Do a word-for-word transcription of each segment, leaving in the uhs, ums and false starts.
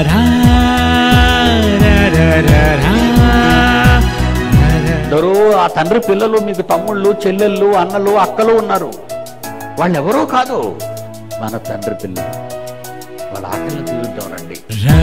అందరూ ఆ తండ్రి పిల్లలు మీకు తమ్ముళ్ళు చెల్లెళ్ళు అన్నలు అక్కలు ఉన్నారు. వాళ్ళు ఎవరో కాదు, మన తండ్రి పిల్లలు. వాళ్ళ ఆకలిని తీరుద్దాం రండి.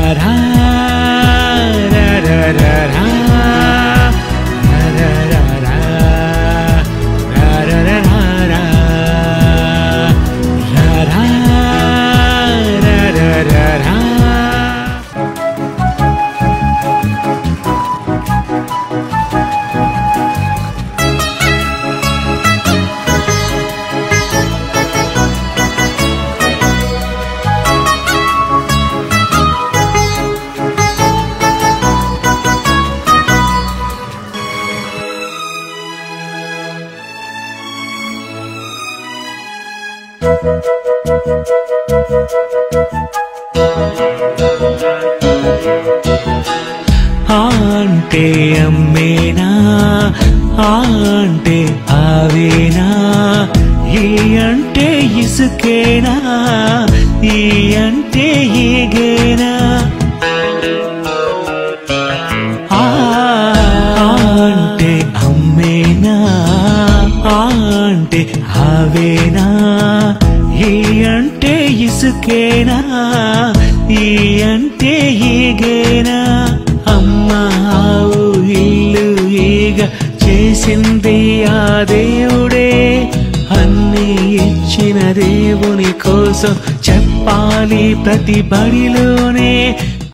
ఆంటే అమ్మేనా, ఆంటే ఆవేనా, ఈ అంటే ఇసుకేనా, ఈ అంటే ఈగేనా. ఆంటే అమ్మేనా, ఆంటే ఆవేనా, ఈ అంటే ఇసుకేనా, ఈ అంటే ఈగేనా. అమ్మ ఆవు ఇల్లు ఈగ చేసింది ఆ దేవుడే. అన్నీ ఇచ్చిన దేవుని కోసం చెప్పాలి ప్రతి బడిలోనే